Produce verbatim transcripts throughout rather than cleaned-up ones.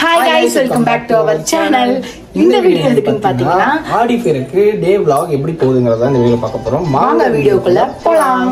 Hi guys, welcome back to our channel. இந்த video எதுக்குன்னு பாத்தீங்கன்னா ஆடி ஃபேருக்கு டே vlog எப்படி போகுதுங்கறத இந்த வீடியோல பார்க்க போறோம். வாங்க வீடியோக்குள்ள போலாம்.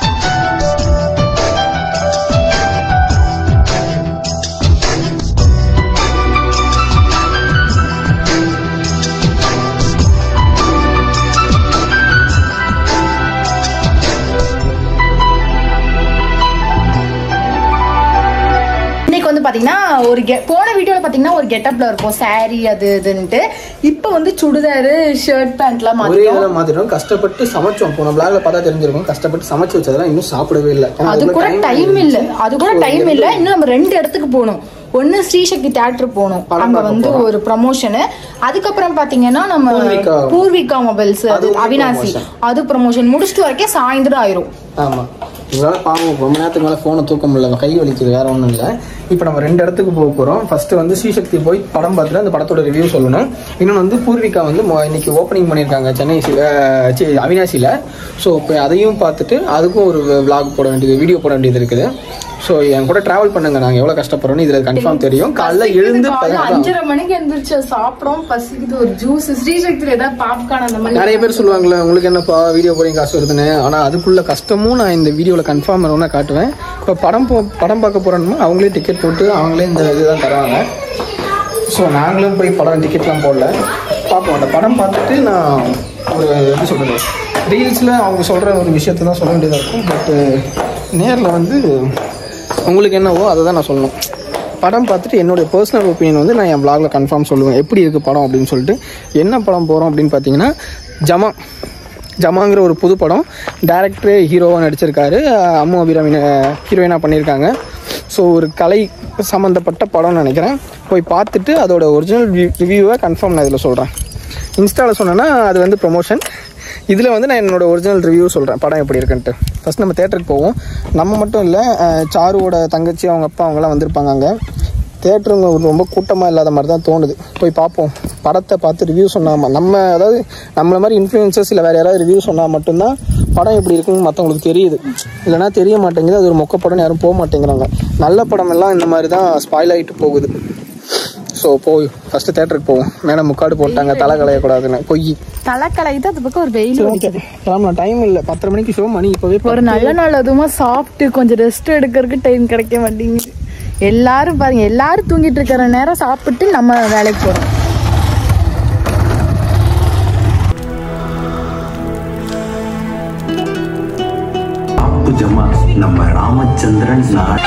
பாத்தீங்கன்னா ஒரு போன வீடியோல பாத்தீங்கன்னா ஒரு கெட்டப்ல இருக்கும் சாரி அது இதுன்ட்டு இப்போ வந்து சுடிதார் ஷர்ட் பேண்ட்லாம் மாத்திட்டோம் மாத்திட்டோம் கஷ்டப்பட்டு சமைச்சோம். போன vlogல பார்த்தா தெரிஞ்சிருக்கும் கஷ்டப்பட்டு சமைச்சு வச்சதெல்லாம் இன்னும் சாப்பிடவே இல்ல. அது கூட டைம் இல்ல அது கூட டைம் இல்ல இன்னும் நம்ம ரெண்டு இடத்துக்கு போகணும். ஒன்னு ஸ்ரீசக்தி தியேட்டர் போகணும், அங்க வந்து ஒரு ப்ரமோஷன். அதுக்கப்புறம் பாத்தீங்கன்னா நம்ம பூர்விகா மொபைல்ஸ் அவினாசி அது ப்ரமோஷன் முடிச்சுட்டு வரைக்கும் சாயந்தரம் ஆயிரும். ஆமா இதனால பாவம் ரொம்ப நேரத்துக்கு மேலே ஃபோனை தூக்க முடியல, கை வலிக்குது, வேற ஒன்றும் இல்லை. இப்போ நம்ம ரெண்டு இடத்துக்கு போக போகிறோம். ஃபர்ஸ்ட் வந்து ஸ்ரீசக்தி போய் படம் பார்த்துட்டு அந்த படத்தோட ரிவ்யூ சொல்லணும். இன்னொன்று வந்து பூர்விகா வந்து இன்னைக்கு ஓப்பனிங் பண்ணியிருக்காங்க சென்னை அவினாசியில். ஸோ இப்போ அதையும் பார்த்துட்டு அதுக்கும் ஒரு விளாக் போட வேண்டியது வீடியோ போட வேண்டியது இருக்குது. ஸோ என் கூட டிராவல் பண்ணுங்க, நாங்கள் எவ்வளோ கஷ்டப்படுறோம் இதில் கன்ஃபார்ம் தெரியும். காலைல எழுந்து அஞ்சரை மணிக்கு எழுந்திரிச்சு சாப்பிடும், பசிக்குது, ஒரு ஜூஸ் ஸ்ரீசக்தியில் ஏதாவது பாப்கார்ன் அந்த மாதிரி நிறைய பேர் சொல்லுவாங்களே உங்களுக்கு என்னப்பா வீடியோ போறீங்க காசு வருதுன்னு. ஆனால் அதுக்குள்ள கஷ்டமும் நான் இந்த வீடியோவில் கன்ஃபார்ம் பண்ணணும்னா காட்டுவேன். இப்போ படம் போ படம் பார்க்க போகிறோம்னா அவங்களே டிக்கெட் போட்டு அவங்களே இந்த இதுதான் தராங்க. ஸோ நாங்களும் போய் படம் டிக்கெட்லாம் போடல, பார்ப்போம். அந்த படம் பார்த்துட்டு நான் ஒரு எப்படி சொல்கிறது ரீல்ஸில் அவங்க சொல்கிற ஒரு விஷயத்தை தான் சொல்ல வேண்டியதாக இருக்கும். பட்டு நேரில் வந்து உங்களுக்கு என்னவோ அதை தான் நான் சொல்லணும். படம் பார்த்துட்டு என்னுடைய பர்சனல் ஒப்பீனியன் வந்து நான் என் vlogல கன்ஃபார்ம் சொல்லுவேன் எப்படி இருக்குது படம் அப்படின்னு சொல்லிட்டு. என்ன படம் போகிறோம் அப்படின்னு பார்த்தீங்கன்னா ஜமா ஜமாங்கிற ஒரு புது படம். டேரக்டரே ஹீரோவாக நடிச்சிருக்காரு, அம்மு அபிராமி ஹீரோயினாக பண்ணியிருக்காங்க. ஸோ ஒரு கலை சம்மந்தப்பட்ட படம்னு நினைக்கிறேன். போய் பார்த்துட்டு அதோட ஒரிஜினல் ரிவ்யூவை கன்ஃபார்ம் நான் இதில் சொல்கிறேன். இன்ஸ்டாவில் சொன்னேன்னா அது வந்து ப்ரொமோஷன், இதில் வந்து நான் என்னோடய ஒரிஜினல் ரிவ்யூ சொல்கிறேன் படம் எப்படி இருக்குன்ட்டு. ஃபஸ்ட் நம்ம தேட்டருக்கு போவோம். நம்ம மட்டும் இல்லை, சாருவோட தங்கச்சி அவங்க அப்பா அவங்களாம் வந்திருப்பாங்க. அங்கே தேட்டருங்க ரொம்ப கூட்டமாக இல்லாத மாதிரி தான் தோணுது. போய் பார்ப்போம். படத்தை பார்த்து ரிவ்யூ சொன்னாமல் நம்ம அதாவது நம்மளை மாதிரி இன்ஃப்ளூயன்சர்ஸ் இல்லை வேறு யாராவது ரிவ்யூ சொன்னால் மட்டும்தான் படம் எப்படி இருக்குன்னு மற்றவங்களுக்கு தெரியுது. இல்லைனா தெரிய மாட்டேங்குது. அது ஒரு மொக்க படம், யாரும் போக மாட்டேங்கிறாங்க. நல்ல படம் எல்லாம் இந்த மாதிரி தான் ஸ்பாயில் ஆகிட்டு போகுது. ஸோ போய் ஃபஸ்ட்டு தேட்டருக்கு போவோம். மேடம் முக்காடு போட்டாங்க தலை களையக்கூடாதுன்னு. பொய் தலை கலையுது. அது பக்கம் ஒரு வெயில் கிளம்பலாம், டைம் இல்லை. பத்தரை மணிக்கு ஷோ, மணி இப்போவே ஒரு நல்ல நாள் அதுவுமா சாப்பிட்டு கொஞ்சம் ரெஸ்ட் எடுக்கிறதுக்கு டைம் கிடைக்க மாட்டேங்குது. எல்லாரும் பாருங்க, எல்லாரும் தூங்கிட்டு இருக்கிற நேரம் சாப்பிட்டு நம்ம வேலைக்கு போறோம். நம்ம ராமச்சந்திரன் நாள்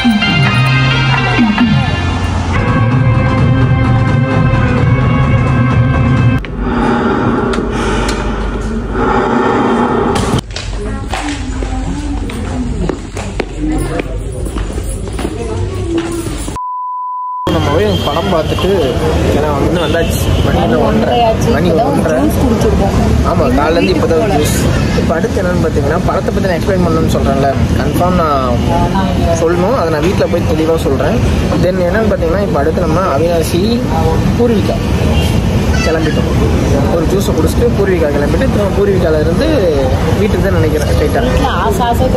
படம் பார்த்துட்டு ஏன்னா வந்து வந்தாச்சு. மணி ஒன்றரை மணி ஒன்றரை ஆமாம் காலேருந்து இப்போ தான் ஜூஸ். இப்போ அடுத்து என்னென்னு பார்த்தீங்கன்னா படத்தை பற்றி நான் எக்ஸ்பிளைன் பண்ணணும்னு சொல்கிறேன்ல, கன்ஃபார்ம் நான் சொல்லணும். அதை நான் வீட்டில் போய் தெளிவாக சொல்கிறேன். தென் என்னென்னு பார்த்தீங்கன்னா இப்போ அடுத்து நம்ம அவினாசி பூர்விகா கிளம்பிட்டோம். ஒரு ஜூஸை குடிச்சிட்டு பூர்விகா கிளம்பிட்டு திரும்ப பூர்விகாவிலேருந்து வீட்டுக்கு தான் நினைக்கிறேன் ஸ்ட்ரைட்டாக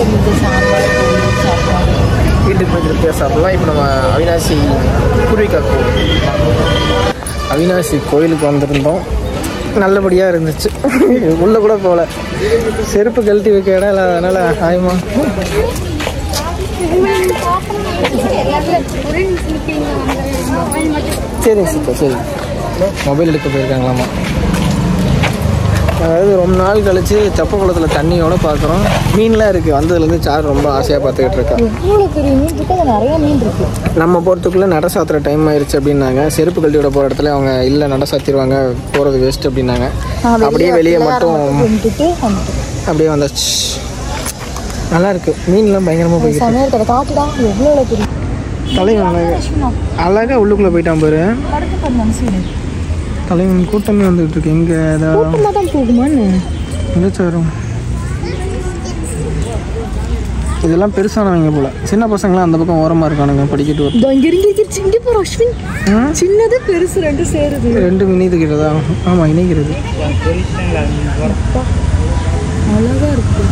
வீட்டுக்கு போய் திருப்தியாக சாப்பிடலாம். இப்போ நம்ம அவினாசி பூர்விகா கோவில் அவினாசி கோயிலுக்கு வந்திருந்தோம். நல்லபடியாக இருந்துச்சு. உள்ளே கூட போகல, செருப்பு கழட்டி வைக்க இடம் இல்லை, அதனால் ஆயமா சரிங்க சிக்கா சரி மொபைல் எடுக்க போயிருக்காங்களாமா. அதாவது ரொம்ப நாள் கழிச்சு தெப்ப குளத்தில் தண்ணியோட பார்க்குறோம். மீன்லாம் இருக்குது. வந்ததுலேருந்து சார் ரொம்ப ஆசையாக பார்த்துக்கிட்டு இருக்கா. நிறைய மீன் இருக்கு. நம்ம போகிறதுக்குள்ளே நட சாத்துற டைம் ஆயிடுச்சு அப்படின்னாங்க. செருப்பு கழட்டியோட போகிற இடத்துல அவங்க இல்லை நட சாத்திடுவாங்க, போகிறது வேஸ்ட் அப்படின்னாங்க. அப்படியே வெளியே மட்டும் அப்படியே வந்தாச்சு. நல்லா இருக்கு. மீன்லாம் பயங்கரமாக போயிருக்கு. தலைவன் அழகா அழகாக உள்ளுக்குள்ளே போயிட்டான் பாரு. தலைவன் கூட்டமே வந்துட்டு இருக்கு. எங்க வரும் இதெல்லாம் பெருசானவங்க போல. சின்ன பசங்களாம் அந்த பக்கம் ஓரமா இருக்கானுங்க படிக்கிட்டு. சின்னது பெருசு ரெண்டு சேருது. ரெண்டு இணைக்கிறதா? ஆமா இணைக்கிறது. அழகா இருக்கு.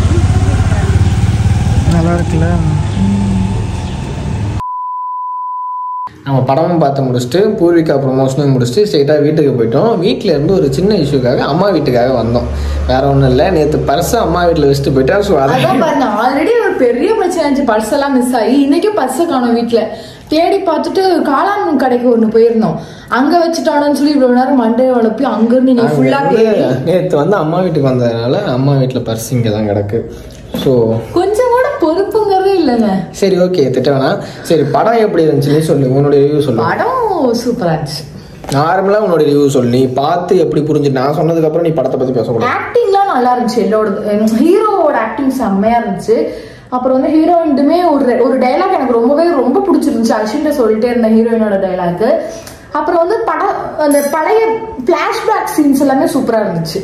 நல்லா இருக்குல்ல. நம்ம படமும் பார்த்து முடிச்சுட்டு பூர்விகா ப்ரொமோஷனும் முடிச்சுட்டு ஸ்ட்ரெயிட்டாக வீட்டுக்கு போயிட்டோம். வீட்டில் இருந்து ஒரு சின்ன இஷ்யூக்காக அம்மா வீட்டுக்காக வந்தோம். வேற ஒன்றும் இல்லை, நேற்று பர்ஸை அம்மா வீட்டில் வச்சுட்டு போயிட்டா. ஸோ அதான் பாருங்க, ஆல்ரெடி ஒரு பெரிய பிரச்சனை இருந்துச்சு, பர்ஸ் எல்லாம் மிஸ் ஆகி. இன்னைக்கும் பர்ஸை காணும் வீட்டில். தேடி பார்த்துட்டு காளான் கடைக்கு ஒன்று போயிருந்தோம், அங்கே வச்சுட்டானு சொல்லி இவ்வளோ நேரம் மண்டையை வளர்ப்பி அங்கேருந்து நீ ஃபுல்லாக நேற்று வந்து அம்மா வீட்டுக்கு வந்ததுனால அம்மா வீட்டில் பர்ஸ் இங்கே தான் கிடக்கு. ஸோ கொஞ்சம் கூட பொறுப்புங்கிறதே இல்லைங்க. சரி, ஓகே, திட்ட வேணாம். சரி, படம் எப்படி இருந்துச்சுன்னு சொல்லு, உன்னுடைய ரிவ்யூ சொல்லு. படம் சூப்பராக இருந்துச்சு. நார்மலாக உன்னோட ரிவ்யூ சொல்லு, நீ பார்த்து எப்படி புரிஞ்சு. நான் சொன்னதுக்கப்புறம் நீ படத்தை பற்றி பேசக்கூடாது. ஆக்டிங்லாம் நல்லா இருந்துச்சு, எல்லோட ஹீரோவோட ஆக்டிங் செம்மையாக இருந்துச்சு. அப்புறம் வந்து ஹீரோயின்ட்டுமே ஒரு ஒரு டைலாக் எனக்கு ரொம்பவே ரொம்ப பிடிச்சிருந்துச்சு. அஸ்வின்ட்ட சொல்லிட்டே இருந்த ஹீரோயினோட டைலாக்கு. அப்புறம் வந்து படம் அந்த பழைய பிளாஷ்பேக் சீன்ஸ் எல்லாமே சூப்பராக இருந்துச்சு.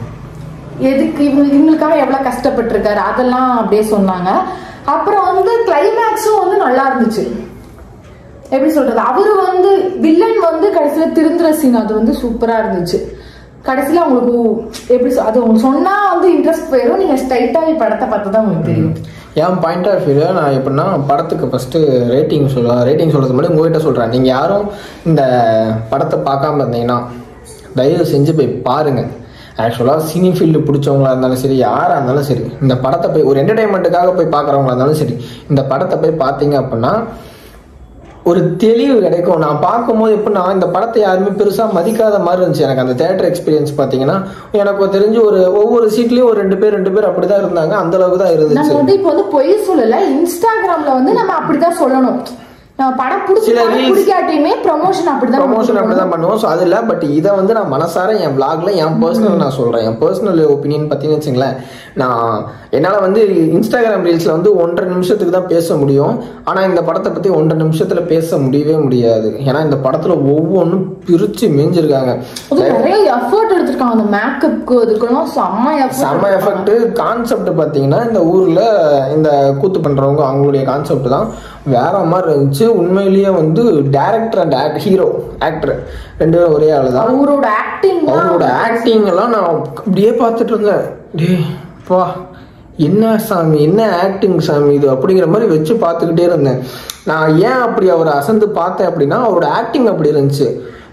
எதுக்கு இவங்க இவங்களுக்காக எவ்வளவு கஷ்டப்பட்டிருக்காரு அதெல்லாம் அப்படியே சொன்னாங்க. அப்புறம் வந்து கிளைமேக்ஸும் வந்து நல்லா இருந்துச்சு. எப்படி சொல்றது, அவரு வந்து வில்லன் வந்து கடைசியில திருந்துற சீன் அது வந்து சூப்பரா இருந்துச்சு. கடைசியில அவங்களுக்கு எப்படி அது உங்களுக்கு சொன்னா வந்து இன்ட்ரெஸ்ட் போயிடும். நீங்க ஸ்ட்ரைட்டா படத்தை பார்த்து தான் உங்களுக்கு தெரியும். என் பாயிண்ட் ஆஃப் வியூ நான் எப்படின்னா, படத்துக்கு ஃபர்ஸ்ட் ரேட்டிங் சொல்ல ரேட்டிங் சொல்றது முன்னாடி உங்ககிட்ட சொல்றேன். நீங்க யாரும் இந்த படத்தை பார்க்காம இருந்தீங்கன்னா தயவு செஞ்சு போய் பாருங்க. ஆக்சுவலாக சினி ஃபீல்டு பிடிச்சவங்களா இருந்தாலும் சரி, யாராக இருந்தாலும் சரி, இந்த படத்தை போய் ஒரு என்டர்டைன்மெண்ட்டுக்காக போய் பார்க்குறவங்களா இருந்தாலும் சரி, இந்த படத்தை போய் பார்த்தீங்க அப்படின்னா ஒரு தெளிவு கிடைக்கும். நான் பார்க்கும்போது எப்படின்னா, இந்த படத்தை யாருமே பெருசாக மதிக்காத மாதிரி இருந்துச்சு எனக்கு. அந்த தேட்டர் எக்ஸ்பீரியன்ஸ் பார்த்தீங்கன்னா எனக்கு தெரிஞ்சு ஒரு ஒவ்வொரு சீட்லேயும் ஒரு ரெண்டு பேர் ரெண்டு பேர் அப்படிதான் இருந்தாங்க. அந்த அளவுக்கு தான் இருந்துச்சு. நம்ம வந்து இப்போ வந்து பொய் சொல்லலை, இன்ஸ்டாகிராமில் வந்து நம்ம அப்படிதான் சொல்லணும். படம் பிடிக்காட்டியுமே ப்ரமோஷன் அப்படிதான் ப்ரமோஷன் அப்படிதான் பண்ணுவோம். ஸோ அது இல்லை, பட் இதை வந்து நான் மனசார என் பிளாக்ல என் பர்சனல் நான் சொல்றேன். என் பர்சனல் ஒப்பீனியன் பார்த்தீங்கன்னு வச்சுங்களேன், நான் என்னால் வந்து இன்ஸ்டாகிராம் ரீல்ஸ்ல வந்து ஒன்றரை நிமிஷத்துக்கு தான் பேச முடியும். ஆனால் இந்த படத்தை பற்றி ஒன்றரை நிமிஷத்துல பேச முடியவே முடியாது. ஏன்னா இந்த படத்துல ஒவ்வொன்றும் பிரிச்சு மேஞ்சிருக்காங்க. நிறைய எஃபர்ட் எடுத்திருக்காங்க. அந்த மேக்கப்க்கு அதுக்கெல்லாம் செம்ம எஃபர்ட் செம்ம எஃபெக்ட். கான்செப்ட் பார்த்தீங்கன்னா இந்த ஊர்ல இந்த கூத்து பண்றவங்க அவங்களுடைய கான்செப்ட் தான் வேற மாதிரி இருந்துச்சு. உண்மையிலேயே வந்து director and act hero actor ரெண்டு பேரும் ஒரே ஆளு தான். அவரோட ஆக்டிங் அவரோட ஆக்டிங் எல்லாம் நான் அப்படியே பார்த்துட்டு இருந்தேன். டே பா, என்ன சாமி, என்ன ஆக்டிங் சாமி இது அப்படிங்கிற மாதிரி வச்சு பார்த்துக்கிட்டே இருந்தேன். நான் ஏன் அப்படி அவரை அசந்து பார்த்தேன் அப்படின்னா, அவரோட ஆக்டிங் அப்படி இருந்துச்சு.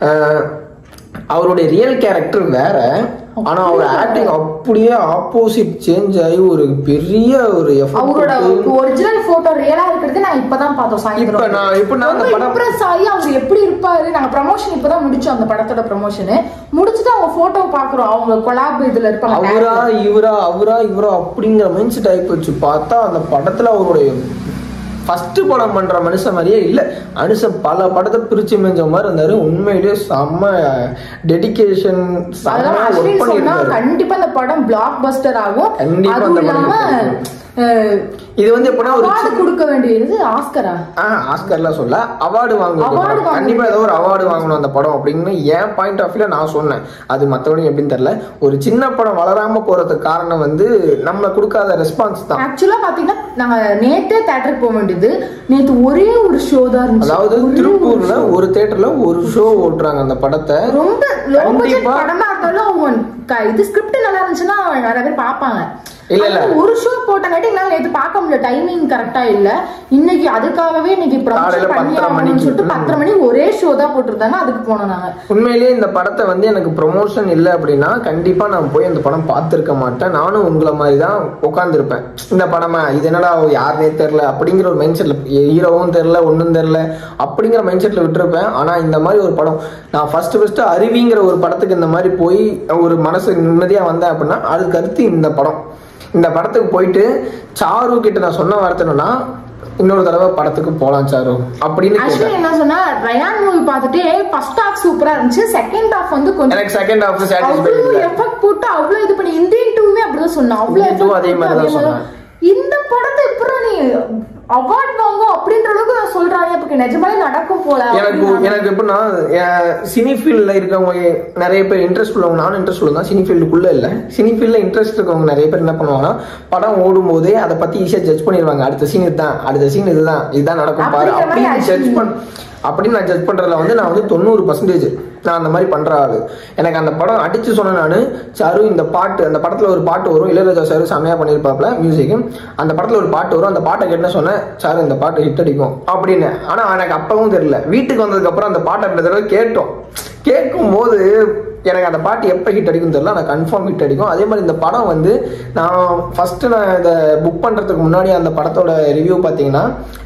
அவருடைய ரியல் கேரக்டர் வேற, ஆனா அவர் ஆக்டிங் அப்படியே ஆப்போசிட் சேஞ்ச் ஆகி ஒரு பெரிய ஒரு அவரோட ஒரிஜினல் போட்டோ ரியலா இருக்கிறது நான் இப்பதான் பார்த்தோம் சாயந்தரம். இப்ப நான் இப்ப நான் அந்த படம் இம்ப்ரஸ் ஆகி அவர் எப்படி இருப்பாரு. நாங்க ப்ரமோஷன் இப்பதான் முடிச்சோம், அந்த படத்தோட ப்ரமோஷன் முடிச்சுட்டு அவங்க போட்டோ பாக்குறோம். அவங்க கொலாப் இதுல இருப்பாங்க. அவரா இவரா அவரா இவரா அப்படிங்கிற மைண்ட் செட் ஆகி போச்சு. பார்த்தா அந்த படத்துல அவருடைய ஃபர்ஸ்ட் படம் பண்ற மனுஷன் மாதிரியே இல்லை. மனுஷன் பல படத்தை பிரிச்சு மேஞ்ச மாதிரி இருந்தாரு. உண்மையிலேயே செம்ம டெடிகேஷன். கண்டிப்பா இந்த படம் பிளாக் பஸ்டர் ஆகும். கண்டிப்பா அந்த படம் இது வந்து எப்படின்னா ஒரு அவார்டு கொடுக்க வேண்டியது ஆஸ்கரா ஆஸ்கர்லாம் சொல்ல அவார்டு வாங்கணும். கண்டிப்பா ஏதோ ஒரு அவார்டு வாங்கணும் அந்த படம் அப்படின்னு என் பாயிண்ட் ஆஃப் வியூல நான் சொன்னேன். அது மற்றபடி எப்படின்னு தெரியல. ஒரு சின்ன படம் வளராம போறதுக்கு காரணம் வந்து நம்ம கொடுக்காத ரெஸ்பான்ஸ் தான். ஆக்சுவலா பாத்தீங்கன்னா நாங்க நேத்தே தியேட்டருக்கு போக வேண்டியது, நேத்து ஒரே ஒரு ஷோ தான் இருந்துச்சு. அதாவது திருப்பூர்ல ஒரு தியேட்டர்ல ஒரு ஷோ ஓட்டுறாங்க அந்த படத்தை. ரொம்ப லோ பட்ஜெட் படமா இருந்தாலும் இது ஸ்கிரிப்ட் நல்லா இருந்துச்சுன்னா நிறைய பேர் பாப்பாங்க. இல்ல இல்ல ஒரு ஷோ போட்டங்காட்டி என்னால நேத்து பார்க்க முடியல, டைமிங் கரெக்டா இல்ல. இன்னைக்கு அதுக்காகவே இன்னைக்கு பத்தரை மணிக்கு சொல்லிட்டு பத்தரை மணி ஒரே ஷோ தான் போட்டிருந்தாங்க, அதுக்கு போனோம் நாங்க. உண்மையிலேயே இந்த படத்தை வந்து எனக்கு ப்ரொமோஷன் இல்லை அப்படின்னா கண்டிப்பா நான் போய் அந்த படம் பார்த்திருக்க மாட்டேன். நானும் உங்களை மாதிரி தான் உட்காந்துருப்பேன். இந்த படமா இது என்னடா யாருனே தெரியல அப்படிங்கிற ஒரு மைண்ட் செட்ல, ஹீரோவும் தெரியல ஒன்னும் தெரியல அப்படிங்கிற மைண்ட் செட்ல விட்டுருப்பேன். ஆனா இந்த மாதிரி ஒரு படம் நான் ஃபர்ஸ்ட் ஃபர்ஸ்ட் அருவிங்கிற ஒரு படத்துக்கு இந்த மாதிரி போய் ஒரு மனசு நிம்மதியா வந்தேன் அப்படின்னா அதுக்கு அடுத்து இந்த படம். இந்த படத்துக்கு போயிட்டு சாரு கிட்ட நான் சொன்ன வார்த்தை என்னன்னா, இன்னொரு தடவை படத்துக்கு போலாம் சாரு அப்படின்னு. ஆக்சுவலி என்ன சொன்னா, ரயான் மூவி பார்த்துட்டு ஃபர்ஸ்ட் ஹாஃப் சூப்பரா இருந்துச்சு, செகண்ட் ஹாஃப் வந்து கொஞ்சம் எனக்கு செகண்ட் ஹாஃப் சாட்டிஸ்ஃபை இல்ல. எஃபெக்ட் போட்டு அவ்வளவு இது பண்ணி இந்தியன் டூவே அப்படிதான் சொன்னா. அவ்வளவு அதே மாதிரி தான் சொன்னா. இந்த படத்தை இப்போ நீ அவார்ட் வாங்கும் அப்படின்ற அளவுக்கு நான் சொல்றாங்க. அப்ப நிஜமாலே நடக்கும் போல. எனக்கு எனக்கு எப்படின்னா சினி ஃபீல்ட்ல இருக்கவங்க நிறைய பேர் இன்ட்ரெஸ்ட் உள்ளவங்க, நானும் இன்ட்ரெஸ்ட் உள்ள தான். சினி ஃபீல்டுக்குள்ள இல்ல, சினி ஃபீல்ட்ல இன்ட்ரெஸ்ட் இருக்கவங்க நிறைய பேர் என்ன பண்ணுவாங்கன்னா, படம் ஓடும் போதே அதை பத்தி ஈஸியா ஜட்ஜ் பண்ணிடுவாங்க. அடுத்த சீன் இதுதான், அடுத்த சீன் இதுதான், இதுதான் நடக்கும் பாரு அப்படின்னு ஜட்ஜ் பண்ண அப்படின்னு நான் ஜட்ஜ் பண்றதுல வந்து நான் வந்து தொண்ணூறு பர்சன்டேஜ் நான் அந்த மாதிரி பண்ற ஆளு. எனக்கு அந்த படம் அடிச்சு சொன்ன நான் சாரு இந்த பாட்டு அந்த படத்துல ஒரு பாட்டு வரும், இளையராஜா சாரு செமையா பண்ணியிருப்பாப்ல மியூசிக், அந்த படத்துல ஒரு பாட்டு வரும், அந்த பாட்டை கேட்டு சொன்னேன் சாரு இந்த பாட்டு ஹிட் அடிக்கும் அப்படின்னு. ஆனா எனக்கு அப்பவும் தெரியல. வீட்டுக்கு வந்ததுக்கு அப்புறம் அந்த பாட்டை அப்படி தடவை கேட்டோம். கேட்கும் போது எனக்கு அந்த பாட்டு எப்போ ஹிட் அடிக்கும் தெரியல, ஆனால் கன்ஃபார்ம் ஹிட் அடிக்கும். அதே மாதிரி இந்த படம் வந்து நான் ஃபஸ்ட்டு நான் இதை புக் பண்ணுறதுக்கு முன்னாடி அந்த படத்தோட ரிவ்யூ பார்த்தீங்கன்னா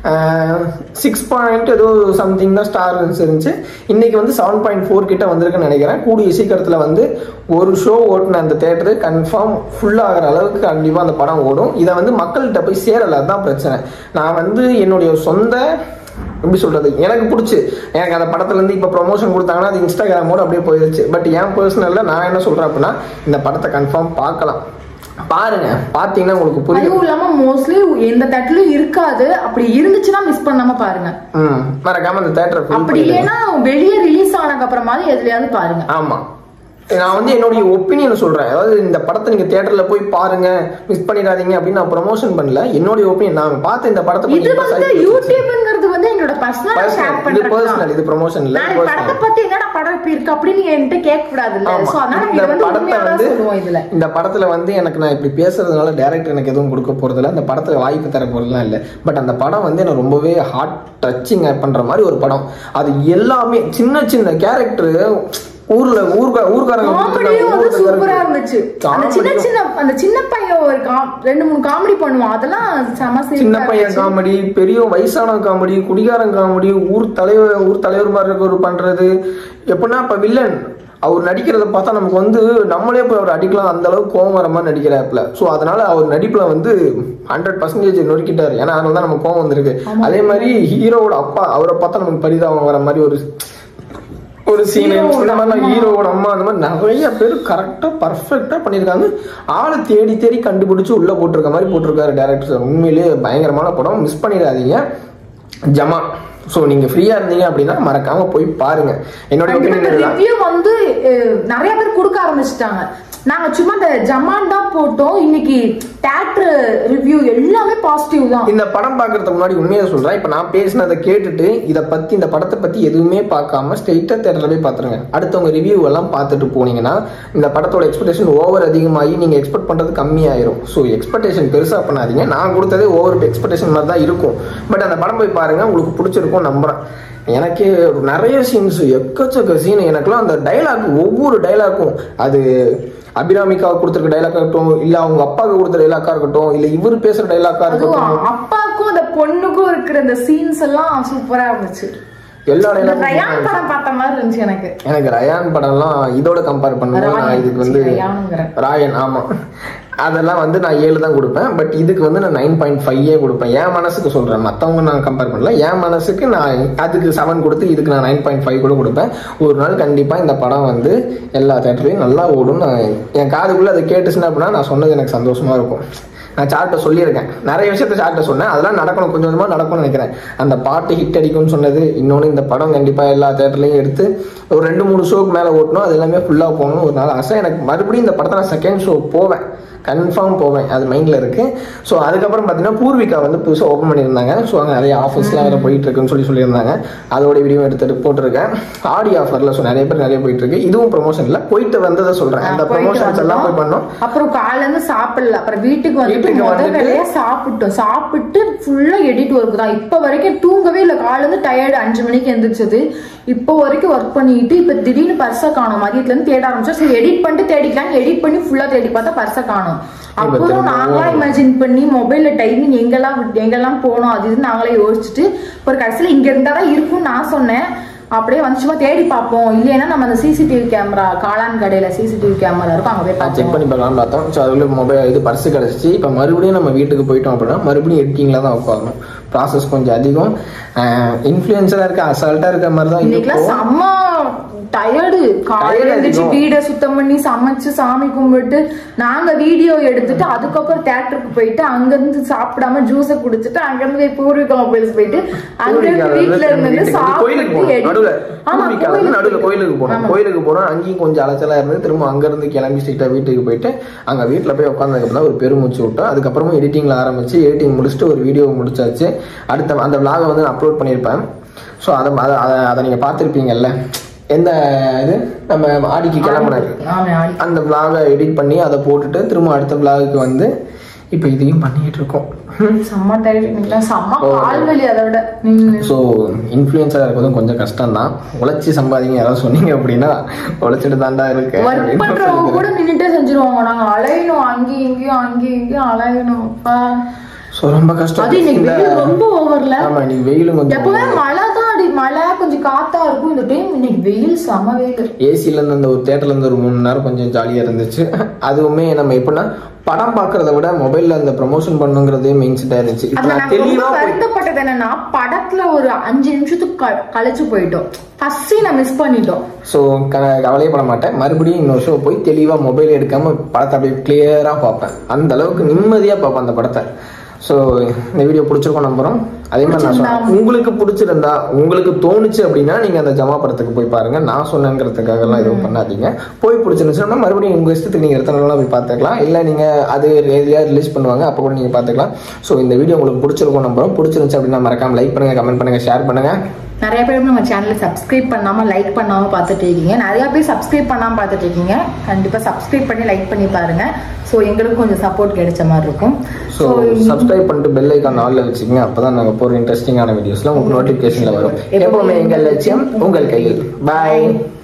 சிக்ஸ் பாயிண்ட் ஏதோ சம்திங் தான் ஸ்டார் இருந்துச்சு. இன்னைக்கு வந்து செவன் பாயிண்ட் ஃபோர் கிட்ட வந்திருக்குன்னு நினைக்கிறேன். கூடிய சீக்கிரத்தில் வந்து ஒரு ஷோ ஓட்டுன அந்த தேட்டரு கன்ஃபார்ம் ஃபுல்லாகிற அளவுக்கு கண்டிப்பாக அந்த படம் ஓடும். இதை வந்து மக்கள்கிட்ட போய் சேரலை, அதுதான் பிரச்சனை. நான் வந்து என்னுடைய சொந்த எப்படி சொல்றது, எனக்கு பிடிச்சி எனக்கு அந்த படத்துல இருந்து இப்ப ப்ரொமோஷன் கொடுத்தாங்கன்னா அது இன்ஸ்டாகிராமோட அப்படியே போயிருச்சு. பட் என் பர்சனல்ல நான் என்ன சொல்றேன் அப்படின்னா இந்த படத்தை கன்ஃபார்ம் பார்க்கலாம், பாருங்க, பாத்தீங்கன்னா உங்களுக்கு புரியும். அதுவும் இல்லாம மோஸ்ட்லி எந்த தேட்டர்லயும் இருக்காது, அப்படி இருந்துச்சுன்னா மிஸ் பண்ணாம பாருங்க. ம் மறக்காம அந்த தேட்டரை அப்படி இல்லைன்னா வெளியே ரிலீஸ் ஆனதுக்கு அப்புறமா எதுலயாவது பாருங்க. ஆமா, நான் வந்து என்னுடைய ஒப்பீனியன் சொல்றேன். அதாவது இந்த படத்தை நீங்க தியேட்டர்ல போய் பாருங்க, மிஸ் பண்ணிடாதீங்க அப்படின்னு நான் ப்ரமோஷன் பண்ணல. என்னுடைய ஒப்பீனியன், நான் பார்த்து இந்த படத்தை இது வந்து யூடியூப்ங்கிறது வந்து என்னோட பர்சனல் ஷேர் பண்றது, இது பர்சனல், இது ப்ரமோஷன் இல்ல. நான் படத்தை பத்தி என்னடா படம் இப்படி இருக்கு அப்படின்னு என்கிட்ட கேட்க கூடாது இல்ல. சோ அதனால இது வந்து உண்மையா சொல்லுவோம். இதுல இந்த படத்துல வந்து எனக்கு நான் இப்படி பேசுறதுனால டைரக்டர் எனக்கு எதுவும் கொடுக்க போறது இல்ல, அந்த படத்துல வாய்ப்பு தர போறதுலாம் இல்ல. பட் அந்த படம் வந்து எனக்கு ரொம்பவே ஹார்ட் டச்சிங் பண்ற மாதிரி ஒரு படம். அது எல்லாமே சின்ன சின்ன கேரக்டர், ஊர்ல ஊர்க ஊர்காரங்க சூப்பரா இருந்துச்சு. அந்த சின்ன சின்ன அந்த சின்ன பையன் ஒரு ரெண்டு மூணு காமெடி பண்ணுவான், அதெல்லாம் சின்ன பையன் காமெடி, பெரிய வயசான காமெடி, குடிகாரன் காமெடி, ஊர் தலைவர் ஊர் தலைவர் மாதிரி இருக்க ஒரு பண்றது. எப்படின்னா இப்ப வில்லன் அவர் நடிக்கிறத பார்த்தா நமக்கு வந்து நம்மளே போய் அவர் அடிக்கலாம், அந்த அளவுக்கு கோவம் வர மாதிரி நடிக்கிறாப்புல. ஸோ அதனால அவர் நடிப்புல வந்து ஹண்ட்ரட் பர்சன்டேஜ் நொறுக்கிட்டாரு. ஏன்னா அதனால தான் நமக்கு கோவம் வந்திருக்கு. அதே மாதிரி ஹீரோவோட அப்பா, அவரை பார்த்தா நமக்கு பரிதாபம் வர மாதிரி ஒரு ஒரு சீன், இந்த மாதிரி ஹீரோவோட அம்மா, அந்த மாதிரி நிறைய பேர் கரெக்டா பர்ஃபெக்டா பண்ணியிருக்காங்க. ஆளை தேடி தேடி கண்டுபிடிச்சு உள்ள போட்டிருக்க மாதிரி போட்டிருக்காரு டேரக்டர். உண்மையிலேயே பயங்கரமான படம், மிஸ் பண்ணிடாதீங்க. ஜமா. சோ நீங்க ஃப்ரீயா இருந்தீங்க அப்படின்னா மறக்காம போய் பாருங்க. என்னோட ரிவ்யூ வந்து நிறைய பேர் கொடுக்க ஆரம்பிச்சிட்டாங்க. நாங்க சும்மா இந்த ஜமான் தான் போட்டோம். இன்னைக்கு தியேட்டர் ரிவ்யூ எல்லாமே பாசிட்டிவ் தான். இந்த படம் பாக்குறதுக்கு முன்னாடி உண்மையா சொல்றேன், இப்ப நான் பேசினதை கேட்டுட்டு இதை பத்தி இந்த படத்தை பத்தி எதுவுமே பார்க்காம ஸ்ட்ரெயிட்டா தியேட்டர்ல போய் பாத்துருங்க. அடுத்தவங்க ரிவ்யூ எல்லாம் பார்த்துட்டு போனீங்கன்னா இந்த படத்தோட எக்ஸ்பெக்டேஷன் ஓவர் அதிகமாகி நீங்க எக்ஸ்பெக்ட் பண்றது கம்மியாயிரும். ஸோ எக்ஸ்பெக்டேஷன் பெருசா பண்ணாதீங்க. நான் கொடுத்ததே ஓவர் எக்ஸ்பெக்டேஷன் மாதிரி தான் இருக்கும். பட் அந்த படம் போய் பாருங்க, உங்களுக்கு பிடிச்சிருக்கும் நம்புறேன். எனக்கு நிறைய சீன்ஸ், எக்கச்சக்க சீன். எனக்குலாம் அந்த டைலாக், ஒவ்வொரு டைலாக்கும், அது அபிராமிக்காவுக்கு கொடுத்துருக்க டைலாக்கா இருக்கட்டும், இல்ல அவங்க அப்பாவுக்கு கொடுத்த டைலாக்கா இருக்கட்டும், இல்ல இவரு பேசுற டைலாக்கா இருக்கட்டும், அப்பாவுக்கும் அந்த பொண்ணுக்கும் இருக்கிற அந்த சீன்ஸ் எல்லாம் சூப்பரா இருந்துச்சு. எல்லா ரயான் படம் பார்த்த மாதிரி இருந்துச்சு எனக்கு. எனக்கு ரயான் படம்லாம் இதோட கம்பேர் பண்ணும்போது நான் இதுக்கு வந்து ராயன், ஆமா, அதெல்லாம் வந்து நான் ஏழு தான் கொடுப்பேன். பட் இதுக்கு வந்து நான் நைன் பாயிண்ட் ஃபைவ் கொடுப்பேன். என் மனசுக்கு சொல்றேன், மற்றவங்க நான் கம்பேர் பண்ணல. என் மனசுக்கு நான் அதுக்கு செவன் கொடுத்து இதுக்கு நான் நைன் பாயிண்ட் ஃபைவ் கூட கொடுப்பேன். ஒரு நாள் கண்டிப்பா இந்த படம் வந்து எல்லா தேட்டர்லையும் நல்லா ஓடும். நான் என் காதுக்குள்ள அதை கேட்டுச்சுன்னா அப்படின்னா நான் சொன்னது எனக்கு சந்தோஷமா இருக்கும். நான் சார்ட்ட சொல்லியிருக்கேன், நிறைய விஷயத்த சார்ட்ட சொன்னேன், அதெல்லாம் நடக்கணும், கொஞ்சம் கொஞ்சமா நடக்கும்னு நினைக்கிறேன். அந்த பாட்டு ஹிட் அடிக்கும்னு சொன்னது, இன்னொன்று இந்த படம் கண்டிப்பா எல்லா தேட்டர்லையும் எடுத்து ஒரு ரெண்டு மூணு ஷோக்கு மேலே ஓட்டணும், அது எல்லாமே ஃபுல்லா போகணும் ஒரு நாள் ஆசை. எனக்கு மறுபடியும் இந்த படத்தை நான் செகண்ட் ஷோ போவேன், கன்ஃபார்ம் போவேன், அது மைண்டில் இருக்கு. ஸோ அதுக்கப்புறம் பார்த்தீங்கன்னா பூர்விகா வந்து புதுசாக ஓப்பன் பண்ணியிருந்தாங்க. ஸோ அங்கே நிறைய ஆஃபர்ஸ்லாம் வேறு போயிட்டு இருக்குன்னு சொல்லி சொல்லியிருந்தாங்க. அதோட வீடியோ எடுத்துட்டு போட்டிருக்கேன். ஆடி ஆஃபரில் ஸோ நிறைய பேர் நிறைய போயிட்டு இருக்கு. இதுவும் ப்ரொமோஷன்ல போயிட்டு வந்ததை சொல்றேன். அந்த ப்ரொமோஷன்ஸ் எல்லாம் போய் பண்ணோம். அப்புறம் காலையில இருந்து சாப்பிடல, அப்புறம் வீட்டுக்கு வந்து சாப்பிட்டோம். சாப்பிட்டு ஃபுல்லா எடிட் ஒர்க் தான். இப்போ வரைக்கும் தூங்கவே இல்லை. காலையில இருந்து டயர்டு, அஞ்சு மணிக்கு எந்திரிச்சது. இப்போ வரைக்கும் ஒர்க் பண்ணிட்டு இப்ப திடீர்னு பர்ஸை காணும். மதியத்துல இருந்து தேட ஆரம்பிச்சோம். சரி எடிட் பண்ணிட்டு தேடிக்கலாம், எடிட் பண்ணி ஃபுல்லா தேடி பார்த்தா பர்ஸை காணும். அப்புறம் நாங்களா இமேஜின் பண்ணி மொபைல்ல டைமிங் எங்கெல்லாம் எங்கெல்லாம் போனோம் அது இது நாங்களே யோசிச்சுட்டு ஒரு கடைசியில இங்க இருந்தாதான் இருக்கும்னு நான் சொன்னேன். அப்படியே வந்து சும்மா தேடி பார்ப்போம், இல்லைன்னா நம்ம அந்த சிசிடிவி கேமரா, காளான் கடையில சிசிடிவி கேமரா இருக்கும், அங்க போய் செக் பண்ணி பார்க்கலாம் பார்த்தோம். ஸோ அதுல மொபைல் இது பர்ஸ் கிடைச்சிச்சு. இப்போ மறுபடியும் நம்ம வீட்டுக்கு போயிட்டோம் அப்படின்னா மறுபடியும் எடிட்டிங்ல தான் உட்காரணும். ப்ராசஸ் கொஞ்சம் அதிகம், இன்ஃப்ளூயன்ஸரா இருக்க, அசால்ட்டா இருக்க மாதிரி தான். இன்னைக்குலாம் செம்ம டயர்டு. காலையில எழுந்திரிச்சு வீடை சுத்தம் பண்ணி சமைச்சு சாமி கும்பிட்டு நாங்க வீடியோ எடுத்துட்டு அதுக்கப்புறம் தியேட்டருக்கு போயிட்டு அங்க இருந்து சாப்பிடாம ஜூஸை குடிச்சிட்டு அங்க இருந்து பூர்விகா மொபைல்ஸ் போயிட்டு அங்க வீட்டுல இருந்து சாப்பிட்டு நடுவில் கோயிலுக்கு போனோம். கோயிலுக்கு போனோம், அங்கேயும் கொஞ்சம் அலைச்சலா இருந்து திரும்ப அங்க இருந்து கிளம்பி ஸ்ட்ரெயிட்டா வீட்டுக்கு போயிட்டு அங்க வீட்டுல போய் உட்காந்ததுக்கு ஒரு பெருமூச்சு விட்டோம். அதுக்கப்புறமா எடிட்டிங்ல ஆரம்பிச்சு எடிட்டிங் முடிச்சுட்டு ஒரு வீடியோ முடிச்சாச்சு. அடுத்த அந்த விளாகை வந்து நான் அப்லோட் பண்ணியிருப்பேன். ஸோ அதை அதை அதை நீங்கள் பார்த்துருப்பீங்கல்ல. எந்த இது நம்ம ஆடிக்கு கிளம்புனாரு அந்த விளாகை எடிட் பண்ணி அதை போட்டுட்டு திரும்ப அடுத்த விளாகுக்கு வந்து இப்போ இதையும் பண்ணிட்டு இருக்கோம். செம்ம டைட் செம்ம கால்வலி. அதோட ஸோ இன்ஃப்ளூயன்ஸாக இருக்கிறதும் கொஞ்சம் கஷ்டம் தான். உழைச்சி சம்பாதிங்க யாராவது சொன்னீங்க அப்படின்னா உழைச்சிட்டு தாண்டா இருக்கு. ஒர்க் பண்றவங்க கூட நின்றுட்டே செஞ்சிருவாங்க. நாங்கள் அலையணும் அங்கேயும் இங்கேயும் அங்கேயும் இங்கேயும் அலையணும். ஸோ ரொம்ப கஷ்டம். அது இன்னைக்கு வெயில் ரொம்ப ஓவர்ல. ஆமா இன்னைக்கு வெயிலும் கொஞ்சம். எப்பவுமே மழை தான் அடி மழை கொஞ்சம் காத்தா இருக்கும். இந்த டைம் இன்னைக்கு வெயில் செம வெயில். ஏசில இருந்து அந்த ஒரு தியேட்டர்ல இருந்து ஒரு மூணு மணி நேரம் கொஞ்சம் ஜாலியா இருந்துச்சு. அதுவுமே நம்ம எப்படின்னா படம் பாக்குறத விட மொபைல்ல அந்த ப்ரமோஷன் பண்ணுங்கிறதே மெயின் செட்டா இருந்துச்சு. தெளிவா வருத்தப்பட்டது என்னன்னா படத்துல ஒரு அஞ்சு நிமிஷத்துக்கு கழிச்சு போயிட்டோம். ஃபர்ஸ்ட் சீனை மிஸ் பண்ணிட்டோம். ஸோ கவலையே பட மாட்டேன். மறுபடியும் இன்னொரு ஷோ போய் தெளிவா மொபைல் எடுக்காம படத்தை அப்படியே கிளியரா பார்ப்பேன். அந்த அளவுக்கு நிம்மதியா பார்ப்பேன் அந்த படத்தை. ஸோ இந்த வீடியோ பிடிச்சிருக்கோம் நம்புறோம். அதே மாதிரி நான் சொன்னேன் உங்களுக்கு பிடிச்சிருந்தா உங்களுக்கு தோணுச்சு அப்படின்னா நீங்க அந்த ஜமா படத்துக்கு போய் பாருங்க. நான் சொன்னேங்கிறதுக்காக எல்லாம் எதுவும் பண்ணாதீங்க. போய் பிடிச்சிருந்துச்சுன்னா மறுபடியும் உங்க இஷ்டத்துக்கு நீங்க எத்தனை நாளா போய் பார்த்துக்கலாம். இல்லை நீங்க அது எதுலையா ரிலீஸ் பண்ணுவாங்க அப்போ கூட நீங்க பார்த்துக்கலாம். ஸோ இந்த வீடியோ உங்களுக்கு பிடிச்சிருக்கோம் நம்புறோம். பிடிச்சிருந்துச்சு அப்படின்னா மறக்காம லைக் பண்ணுங்க, கமெண்ட் பண்ணுங்க, ஷேர் பண்ணுங்க. நிறைய பேர் நம்ம சேனலை சப்ஸ்கிரைப் பண்ணாம லைக் பண்ணாம பார்த்துட்டு இருக்கீங்க. நிறைய பேர் சப்ஸ்கிரைப் பண்ணாம பார்த்துட்டு இருக்கீங்க. கண்டிப்பா சப்ஸ்கிரைப் பண்ணி லைக் பண்ணி பாருங்க. ஸோ எங்களுக்கு கொஞ்சம் சப்போர்ட் கிடைச்ச மாதிரி இருக்கும். ஸோ சப்ஸ்கிரைப் பண்ணிட்டு பெல் ஐக்கான் ஆல்ல வச்சுக்கோங்க. அப்பதான் நாங்கள் போகிற இன்ட்ரெஸ்டிங்கான வீடியோஸ்லாம் உங்களுக்கு நோட்டிஃபிகேஷன்ல வரும். எப்பவுமே எங்கள் லட்சியம் உங்கள் கையில். பாய்.